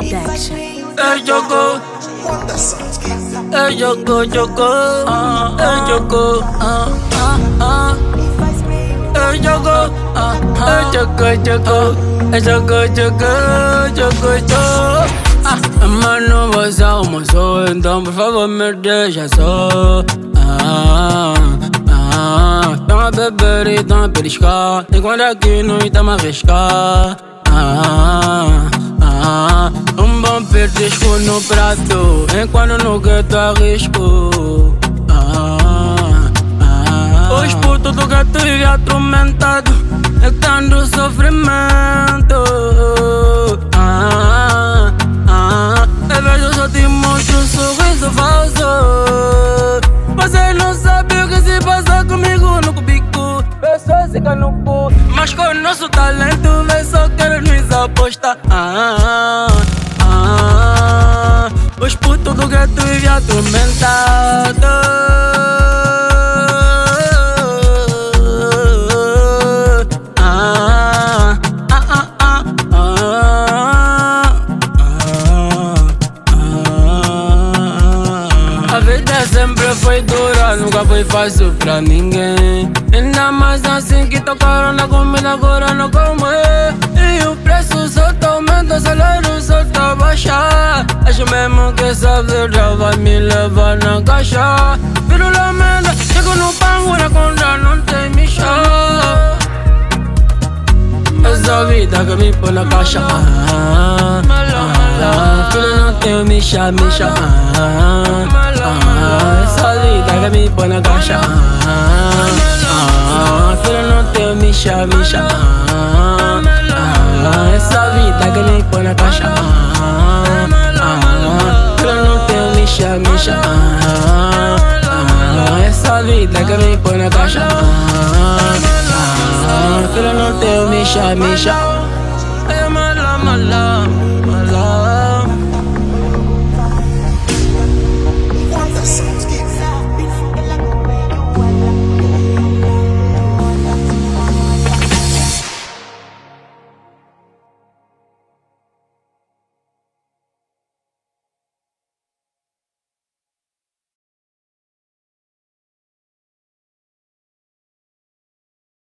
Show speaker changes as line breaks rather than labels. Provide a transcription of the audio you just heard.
Production.
Hey Joko, hey Joko, Joko, hey Joko, hey Joko, hey Joko, Joko, hey Joko, Joko, Joko, Joko. Mano, você almoçou, então por favor me deixa só. Tão a beber e tão a beliscar, enquanto aqui não estamos a arriscar. Um bom petisco no prato, enquanto no gueto arrisco. Os putos do gueto vive atormentado, evitando sofrimento. Às vezes eu só te mostro um sorriso falso. Você não sabe o que se passa comigo no cubico. Pessoas ficam no cu, mas com o nosso talento vem só querer nos apostar. Os putos do gueto vivem atormentados. A vida sempre foi dura, nunca foi fácil pra ninguém. Ainda mais assim que tocaram na comida, agora não como é. E o preço só tá aumentando, o salário só tá baixar. Acho mesmo que essa vida vai me levar na caixa. Viro lamenta, chego no banco, na conta não tem micha. Essa vida que me põe na caixa. Filho não tenho micha, micha. Essa vida que me põe na caixa. Filho não tenho micha, micha. Essa vida que me põe na caixa. Filho não tenho micha, micha. Essa vida que me põe na caixa. Filho não tenho micha, micha.